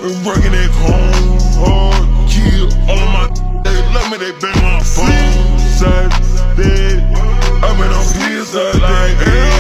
and working at home. Hard, kill all of my. They love me, they bang my phone. Shots dead. I've been on pills all like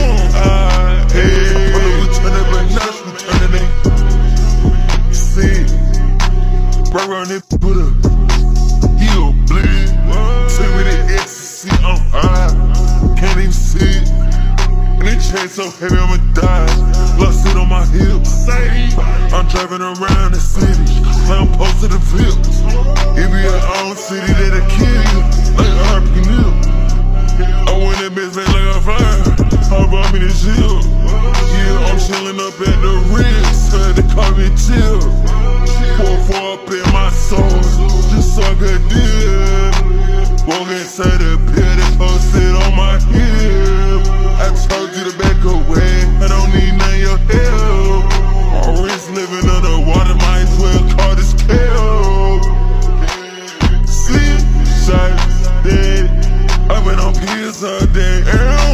hey. We turn it, but now we turn it. See, right around it, put a heel bleed. Take me to ecstasy, I'm high. Can't even see it. And the chain so heavy, I'ma die. Lost it on my hips. I'm driving around the city, I'm posted the fields. It be your own city that'll kill you, like a harpy nip. I win that bitch back like a fire. I brought me the shield. Yeah, I'm chillin' up at the Ritz, so they call me chill. 4-4 up in my soul, just so I could deal. Walk inside the pill, they posted on my hip. I told you to back away, I don't need none of your help. My wrist living underwater, might as well call this kill. See, shots dead. I've been on pills all day.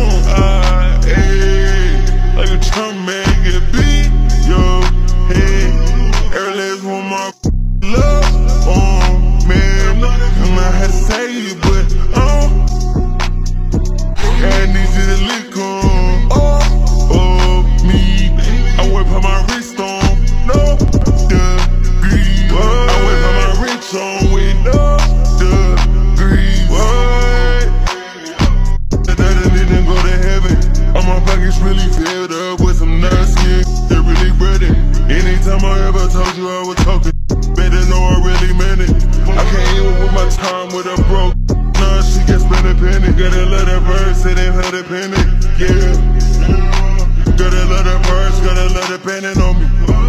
Like a Trump man, get beat your head. Every last one my love on me. And I had to say you, but I need you to lick on me. I whip on my wrist on no degree. I whip on my wrist on with no degrees. That didn't go to heaven. All my pockets really filled up with some nuts, yeah, they're really breaded. Anytime I ever told you I was talking, better know I really meant it. I can't even with my time with a broke. Nah, she can spend a penny. Gotta let her bird sit in her dependent, yeah. Gotta let her birds, gotta let her pendant on me.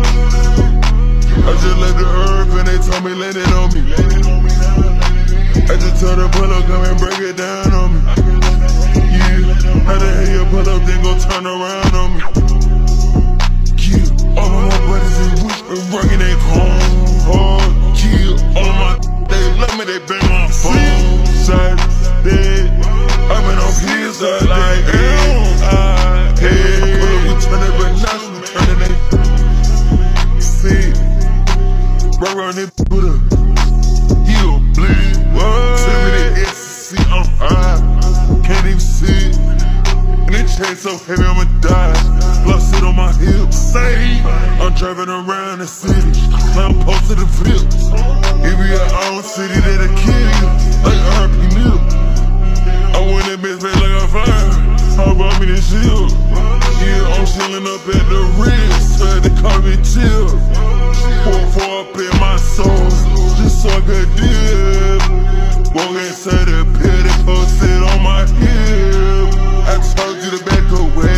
I just left the earth and they told me let it on me. I just told her pull up, come and break it down on me. Yeah, how the hell you pull up, then go turn around on me. Yeah, all of my brothers and wish and working at home. Hard, kill all of my. They love me, they bang my phone. Shots dead. I've been on pills all like hey. We turn it, but now we turn it. See, right around it, put a heel bleed. Take me to ecstasy, I'm high. Can't even see it. And the chain so heavy, I'ma die. Lost it on my hips. I'm driving around the city, I'm posted the fields. It be your own city that'll kill you, like a harpy nip. I win that bitch back like a fire. I brought me the shield. Yeah, I'm chillin' up at the Ritz, so they call me chill. 4-4 up in my soul, just so I could deal. Walk inside the pill, they posted on my hip. I told you to back away.